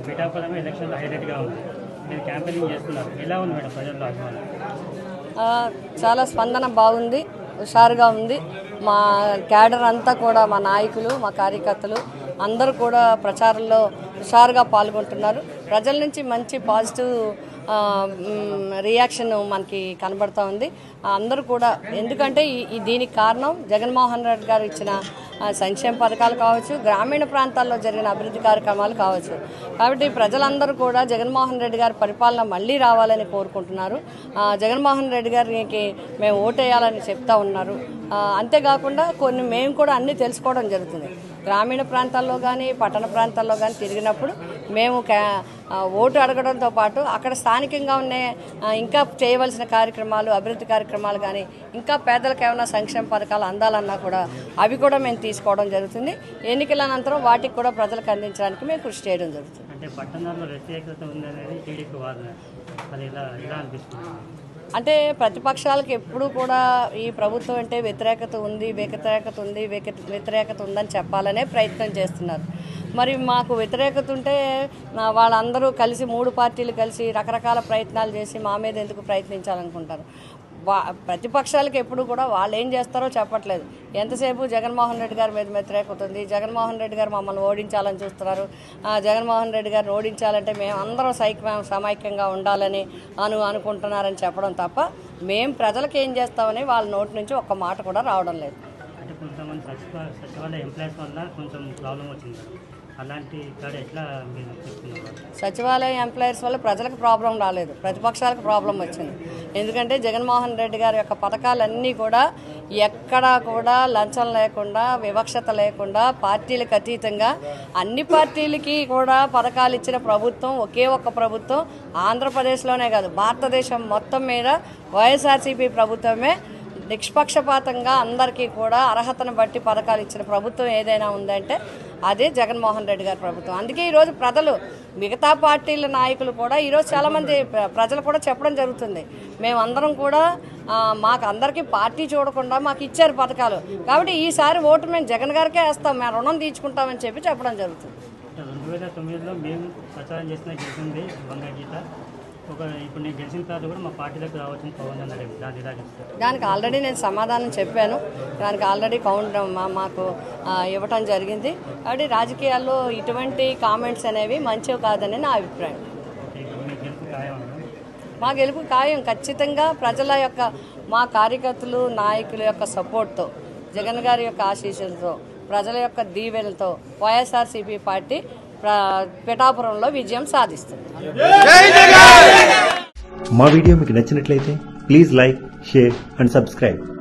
Pithapuram election హైలైట్గా ఉంది. మీరు క్యాంపెయినింగ్ చేస్తున్నారు, ఎలా ఉంది మేడం ప్రజల్లో అభిమానం? చాలా స్పందన బాగుంది, హుషారుగా ఉంది. మా క్యాడర్ అంతా కూడా, మా నాయకులు, మా కార్యకర్తలు అందరూ కూడా ప్రచారంలో హుషారుగా పాల్గొంటున్నారు. ప్రజల నుంచి మంచి పాజిటివ్ రియాక్షన్ మనకి కనబడుతూ ఉంది. అందరూ కూడా, ఎందుకంటే దీనికి కారణం జగన్మోహన్ రెడ్డి గారు ఇచ్చిన సంక్షేమ పథకాలు కావచ్చు, గ్రామీణ ప్రాంతాల్లో జరిగిన అభివృద్ధి కార్యక్రమాలు కావచ్చు. కాబట్టి ప్రజలందరూ కూడా జగన్మోహన్ రెడ్డి గారి పరిపాలన మళ్ళీ రావాలని కోరుకుంటున్నారు. జగన్మోహన్ రెడ్డి గారికి మేము ఓటేయాలని చెప్తా ఉన్నారు. అంతేకాకుండా మేము కూడా అన్నీ తెలుసుకోవడం జరుగుతుంది. గ్రామీణ ప్రాంతాల్లో కానీ పట్టణ ప్రాంతాల్లో కానీ తిరిగినప్పుడు మేము ఓటు అడగడంతో పాటు అక్కడ స్థానికంగా ఉన్న ఇంకా చేయవలసిన కార్యక్రమాలు, అభివృద్ధి కార్యక్రమాలు కానీ, ఇంకా పేదలకు ఏమైనా సంక్షేమ పథకాలు అందాలన్నా కూడా అవి కూడా మేము తీసుకోవడం జరుగుతుంది. ఎన్నికల అనంతరం వాటికి కూడా ప్రజలకు అందించడానికి మేము కృషి చేయడం జరుగుతుంది. అంటే పట్టణాల్లో వ్యతిరేకత ఉందనేది టీడీపీ వాదన, అది ఎలా అనిపిస్తుంది? అంటే ప్రతిపక్షాలకు ఎప్పుడూ కూడా ఈ ప్రభుత్వం అంటే వ్యతిరేకత ఉందని చెప్పాలనే ప్రయత్నం చేస్తున్నారు. మరి మాకు వ్యతిరేకత ఉంటే వాళ్ళందరూ కలిసి 3 పార్టీలు కలిసి రకరకాల ప్రయత్నాలు చేసి మా మీద ఎందుకు ప్రయత్నించాలనుకుంటారు? ప్రతిపక్షాలకు ఎప్పుడు కూడా వాళ్ళు ఏం చేస్తారో చెప్పట్లేదు. ఎంతసేపు జగన్మోహన్ రెడ్డి గారి మీద వ్యతిరేకత ఉంది, జగన్మోహన్ రెడ్డి గారు మమ్మల్ని ఓడించాలని చూస్తున్నారు, జగన్మోహన్ రెడ్డి గారిని ఓడించాలంటే మేము అందరం సమైక్యంగా ఉండాలని అనుకుంటున్నారని చెప్పడం తప్ప మేము ప్రజలకు ఏం చేస్తామని వాళ్ళ నోటి నుంచి ఒక్క మాట కూడా రావడం లేదు. అంటే కొంతమంది సచివాలయ ఎంప్లాయీస్ వల్ల కొంచెం ప్రాబ్లం వచ్చింది, అలాంటి ఎట్లా మీరు చెప్తున్నారు? సచివాలయ ఎంప్లాయీస్ వల్ల ప్రజలకు ప్రాబ్లం రాలేదు, ప్రతిపక్షాలకు ప్రాబ్లం వచ్చింది. ఎందుకంటే జగన్మోహన్ రెడ్డి గారి యొక్క పథకాలన్నీ కూడా ఎక్కడా కూడా లంచం లేకుండా, వివక్షత లేకుండా, పార్టీలకు అతీతంగా అన్ని పార్టీలకి కూడా పథకాలు ఇచ్చిన ప్రభుత్వం ఒకే ఒక్క ప్రభుత్వం ఆంధ్రప్రదేశ్లోనే కాదు భారతదేశం మొత్తం మీద వైఎస్ఆర్సీపీ ప్రభుత్వమే. నిష్పక్షపాతంగా అందరికీ కూడా అర్హతను బట్టి పథకాలు ఇచ్చిన ప్రభుత్వం ఏదైనా ఉందంటే అదే జగన్మోహన్ రెడ్డి గారి ప్రభుత్వం. అందుకే ఈరోజు ప్రజలు, మిగతా పార్టీల నాయకులు కూడా ఈరోజు చాలామంది ప్రజలు కూడా చెప్పడం జరుగుతుంది, మేమందరం కూడా మాకు అందరికీ పార్టీ చూడకుండా మాకు ఇచ్చారు పథకాలు, కాబట్టి ఈసారి ఓటు మేము జగన్ గారికే వేస్తాం, మేము రుణం తీర్చుకుంటామని చెప్పడం జరుగుతుంది. 2009లో మేము ప్రచారం చేసిన గెలిచింది వంగగీత, ఇప్పుడు నేను గెలిచిన తర్వాత కూడా మా పార్టీలకు రావాల్సిన పవన్ అన్నాడు, దానికి ఆల్రెడీ నేను సమాధానం చెప్పాను. దానికి ఆల్రెడీ కౌంట్ మాకు ఇవ్వటం జరిగింది. కాబట్టి రాజకీయాల్లో ఇటువంటి కామెంట్స్ అనేవి మంచివి కాదని నా అభిప్రాయం. మా గెలుపు ఖాయం. ఖచ్చితంగా ప్రజల యొక్క, మా కార్యకర్తలు, నాయకుల యొక్క సపోర్ట్తో, జగన్ గారి యొక్క ఆశీస్సులతో, ప్రజల యొక్క దీవెనలతో వైఎస్ఆర్సీపీ పార్టీ పిఠాపురంలో విజయం సాధిస్తుంది. మా వీడియో మీకు నచ్చినట్లయితే please like, share and subscribe.